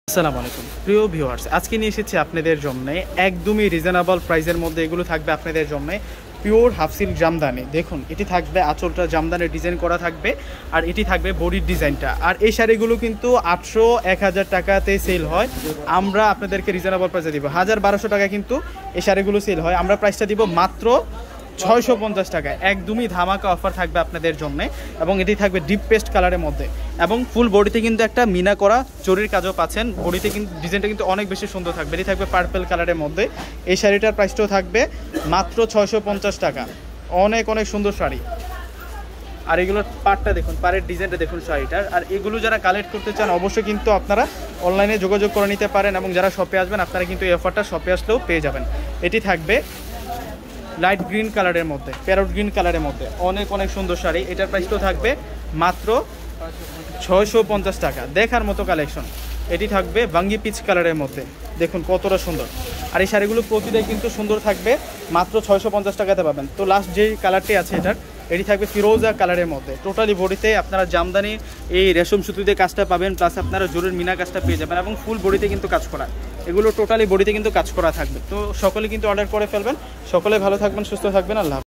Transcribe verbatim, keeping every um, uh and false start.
আসসালামু আলাইকুম প্রিয় ভিউয়ার্স, আজকে নিয়ে এসেছি আপনাদের জন্য একদমই রিজনেবল প্রাইসের মধ্যে। এগুলো থাকবে আপনাদের জন্য পিওর হাফ সিল্ক জামদানি। দেখুন, এটি থাকবে আঁচলটা জামদানির ডিজাইন করা থাকবে, আর এটি থাকবে বডির ডিজাইনটা। আর এই শাড়িগুলো কিন্তু আটশো এক হাজার টাকাতে সেল হয়, আমরা আপনাদেরকে রিজনেবল প্রাইসে দিব। হাজার বারোশো টাকা কিন্তু এই শাড়িগুলো সেল হয়, আমরা প্রাইসটা দিব মাত্র ছয়শো পঞ্চাশ টাকায়। একদমই ধামাকা অফার থাকবে আপনাদের জন্য, এবং এটি থাকবে ডিপ পেস্ট কালারের মধ্যে, এবং ফুল বডিতে কিন্তু একটা মিনা করা জরির কাজও পাচ্ছেন। বডিতে কিন্তু ডিজাইনটা কিন্তু অনেক বেশি সুন্দর থাকবে। এটি থাকবে পার্পল কালারের মধ্যে। এই শাড়িটার প্রাইসটাও থাকবে মাত্র ছয়শো পঞ্চাশ টাকা। অনেক অনেক সুন্দর শাড়ি। আর এগুলোর পাড়টা দেখুন, পাড়ের ডিজাইনটা দেখুন শাড়িটার। আর এগুলো যারা কালেক্ট করতে চান অবশ্যই কিন্তু আপনারা অনলাইনে যোগাযোগ করে নিতে পারেন, এবং যারা শপে আসবেন আপনারা কিন্তু এই অফারটা শপে আসলেও পেয়ে যাবেন। এটি থাকবে লাইট গ্রিন কালারের মধ্যে, প্যারট গ্রিন কালারের মধ্যে, অনেক অনেক সুন্দর শাড়ি। এটার প্রাইসটাও থাকবে মাত্র ছয়শো পঞ্চাশ টাকা। দেখার মতো কালেকশন। এটি থাকবে বাঙ্গি পিচ কালারের মধ্যে, দেখুন কতটা সুন্দর। আর এই শাড়িগুলো প্রতিটাই কিন্তু সুন্দর থাকবে, মাত্র ছয়শো পঞ্চাশ টাকাতে পাবেন। তো লাস্ট যেই কালারটি আছে এটার, এটি থাকবে ফিরোজা কালারের মধ্যে। টোটালি বডিতে আপনারা জামদানি এই রেশম সুতিতে কাজটা পাবেন, প্লাস আপনারা জোরের মিনা কাজটা পেয়ে যাবেন, এবং ফুল বডিতে কিন্তু কাজ করা। এগুলো টোটালি বডিতে কিন্তু কাজ করা থাকবে। তো সকলে কিন্তু অর্ডার করে ফেলবেন। সকলে ভালো থাকবেন, সুস্থ থাকবেন। আল্লাহ।